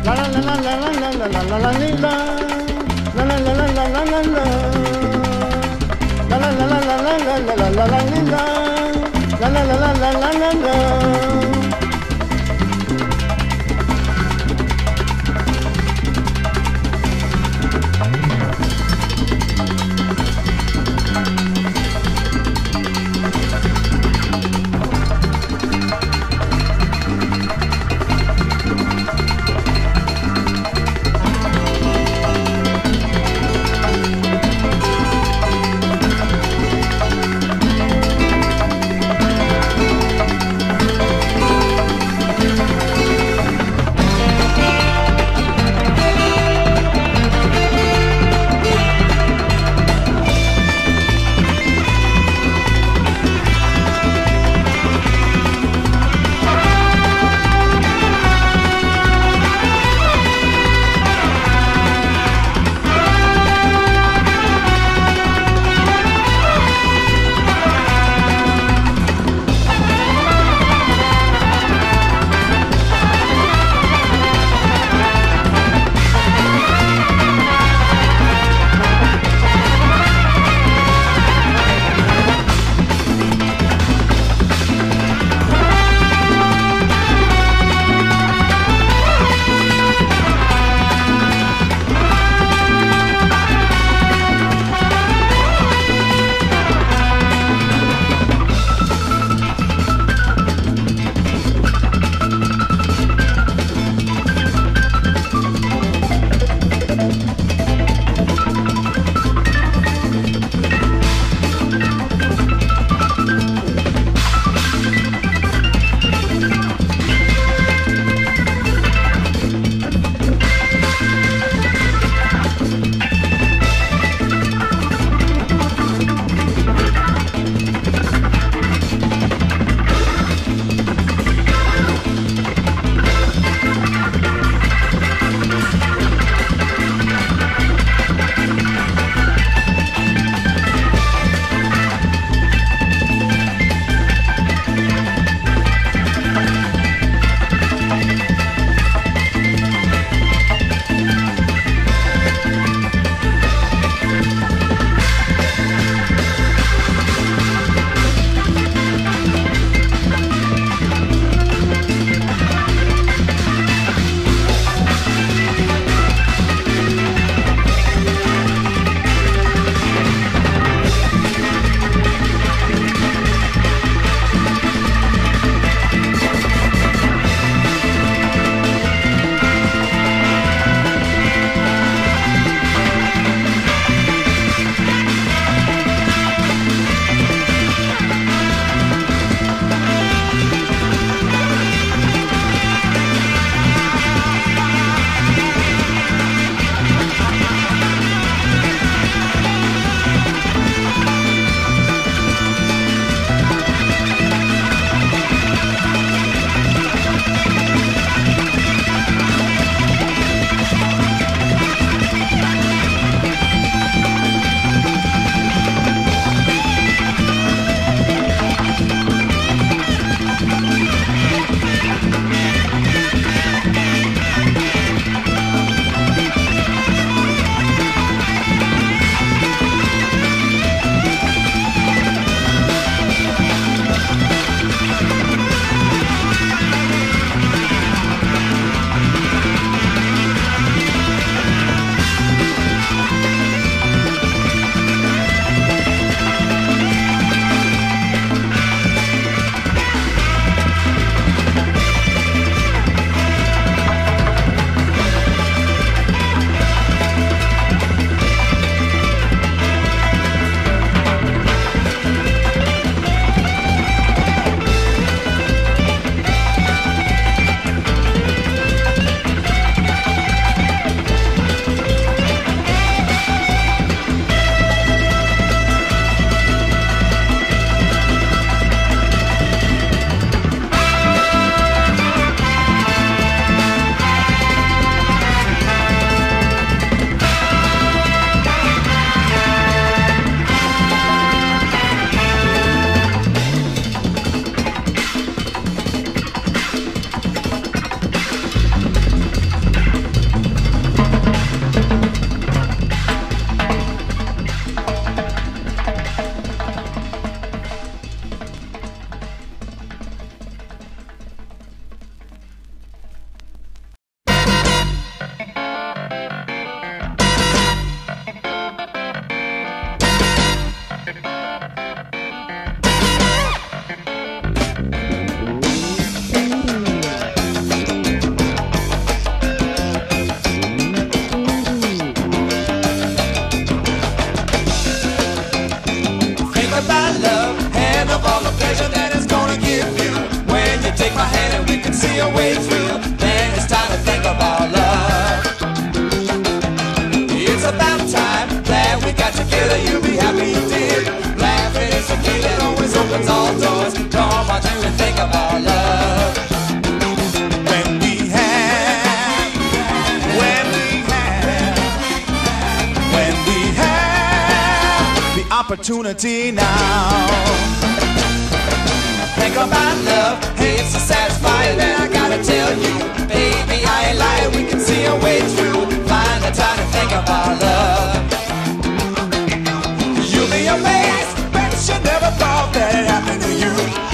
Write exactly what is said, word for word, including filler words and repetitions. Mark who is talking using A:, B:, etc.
A: La la la la la la la la la la la. La la la la la la la la. La la la la la la la la la la la la. La la la la la la la la.
B: my hand and we can see a way through. Then it's time to think about love. It's about time that we got together. You'll be happy you did. Laughing is the key that always opens all doors. Come on, do and think about love. When we have, when we have, when we have the opportunity now. Think about love, hey, it's so satisfying. And I gotta tell you, baby, I ain't lying. We can see a way through. Find the time to think about love. You'll be amazed, but you never thought that it happened to you.